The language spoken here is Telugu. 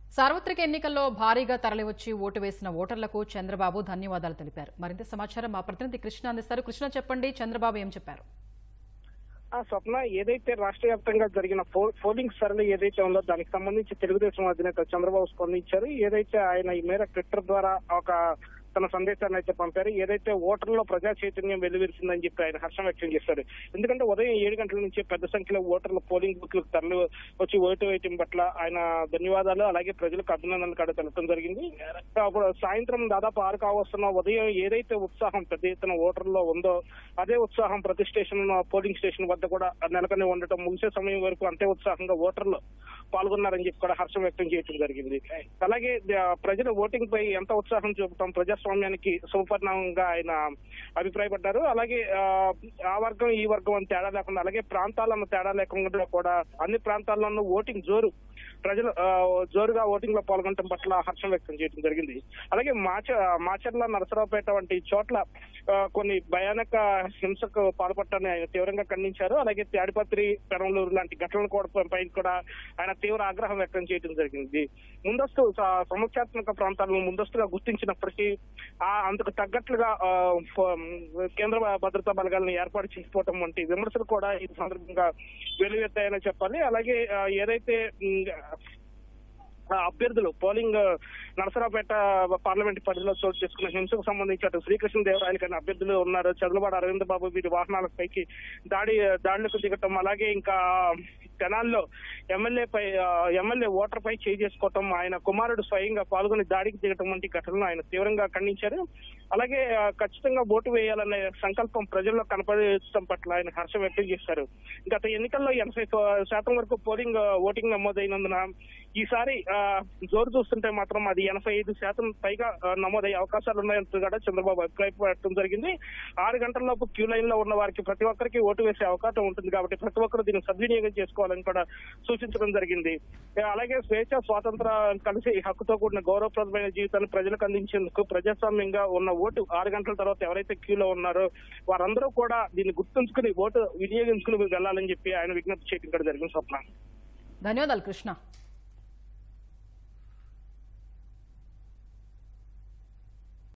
సార్వత్రిక ఎన్నికల్లో భారీగా తరలివచ్చి ఓటు వేసిన ఓటర్లకు చంద్రబాబు ధన్యవాదాలు తెలిపారు. మరింత సమాచారం మా ప్రతినిధి కృష్ణ అందిస్తారు. కృష్ణ, చెప్పండి, చంద్రబాబు ఏం చెప్పారు? స్వప్న, ఏదైతే రాష్ట్ర వ్యాప్తంగా జరిగిన పోలింగ్ సరళి ఏదైతే ఉందో దానికి సంబంధించి తెలుగుదేశం అధినేత చంద్రబాబు స్పందించారు. ఏదైతే ఆయన ఈ మేర ట్విట్టర్ ద్వారా ఒక తన సందేశాన్ని అయితే పంపారు. ఏదైతే ఓటర్లో ప్రజా చైతన్యం వెలువరిసిందని చెప్పి ఆయన హర్షం వ్యక్తం చేశారు. ఎందుకంటే ఉదయం 7 గంటల నుంచి పెద్ద సంఖ్యలో ఓటర్లు పోలింగ్ బూత్లకు తరలి వచ్చి ఓటు వేయటం పట్ల ఆయన ధన్యవాదాలు, అలాగే ప్రజలకు అభినందనలు కూడా తెలపడం జరిగింది. అప్పుడు సాయంత్రం దాదాపు 6 కావస్తున్న ఉదయం ఏదైతే ఉత్సాహం పెద్ద ఎత్తున ఓటర్లో ఉందో అదే ఉత్సాహం ప్రతి స్టేషన్ పోలింగ్ స్టేషన్ వద్ద కూడా నెలకొని ఉండటం, ముగిసే సమయం వరకు అంతే ఉత్సాహంగా ఓటర్లు పాల్గొన్నారని చెప్పి కూడా హర్షం వ్యక్తం చేయడం జరిగింది. అలాగే ప్రజలు ఓటింగ్ పై ఎంత ఉత్సాహం చూపటం ప్రజాస్వామ్యానికి శుభపరిణామంగా ఆయన అభిప్రాయపడ్డారు. అలాగే ఆ వర్గం ఈ వర్గం అని తేడా లేకుండా, అలాగే ప్రాంతాలను తేడా లేకుండా కూడా అన్ని ప్రాంతాల్లోనూ ఓటింగ్ ప్రజలు జోరుగా ఓటింగ్ లో పాల్గొనడం పట్ల హర్షం వ్యక్తం చేయడం జరిగింది. అలాగే మాచర్ల, నరసరావుపేట వంటి చోట్ల కొన్ని భయానక హింసకు పాల్పడటాన్ని ఆయన తీవ్రంగా ఖండించారు. అలాగే తాడిపత్రి, పెరంలూరు లాంటి ఘటనలు పైన కూడా ఆయన తీవ్ర ఆగ్రహం వ్యక్తం చేయడం జరిగింది. ముందస్తు సమస్యాత్మక ప్రాంతాలను ముందస్తుగా గుర్తించినప్పటికీ అందుకు తగ్గట్లుగా కేంద్ర భద్రతా బలగాలను ఏర్పాటు చేసుకోవటం వంటి విమర్శలు కూడా ఈ సందర్భంగా వెలువెత్తాయని చెప్పాలి. అలాగే ఏదైతే అభ్యర్థులు పోలింగ్ నరసరావుపేట పార్లమెంట్ పరిధిలో చోటు చేసుకున్న హింసకు సంబంధించి అటు శ్రీకృష్ణదేవరాయలు కానీ అభ్యర్థులు ఉన్నారు. చంద్రబాబు అరవింద్ బాబు వీరి వాహనాలపైకి దాడులకు దిగటం, అలాగే ఇంకా తెనాల్లో ఎమ్మెల్యే ఓటర్ పై చేయి చేసుకోవటం, ఆయన కుమారుడు స్వయంగా పాల్గొని దాడికి దిగటం వంటి ఘటనలు ఆయన తీవ్రంగా ఖండించారు. అలాగే ఖచ్చితంగా ఓటు వేయాలనే సంకల్పం ప్రజల్లో కనపడటం పట్ల ఆయన హర్షం వ్యక్తం చేశారు. గత ఎన్నికల్లో 80% వరకు ఓటింగ్ నమోదైనందున ఈసారి జోరు చూస్తుంటే మాత్రం అది 85% పైగా నమోదయ్యే అవకాశాలు ఉన్నాయంటూ కూడా చంద్రబాబు అభిప్రాయపడటం జరిగింది. 6 గంటలలోపు క్యూ లైన్ లో ఉన్న వారికి ప్రతి ఒక్కరికి ఓటు వేసే అవకాశం ఉంటుంది కాబట్టి ప్రతి ఒక్కరు దీన్ని సద్వినియోగం చేసుకోవాలని కూడా సూచించడం జరిగింది. అలాగే స్వేచ్ఛ, స్వాతంత్రం కలిసి హక్కుతో కూడిన గౌరవప్రదమైన జీవితాన్ని ప్రజలకు అందించేందుకు ప్రజాస్వామ్యంగా ఉన్న ఓటు 6 గంటల తర్వాత ఎవరైతే క్యూలో ఉన్నారో వారందరూ కూడా దీన్ని గుర్తుంచుకుని ఓటు వినియోగించుకుని వెళ్లాలని చెప్పి ఆయన విజ్ఞప్తి చేయడం కూడా జరిగింది. స్వప్న, ధన్యవాదాలు కృష్ణ.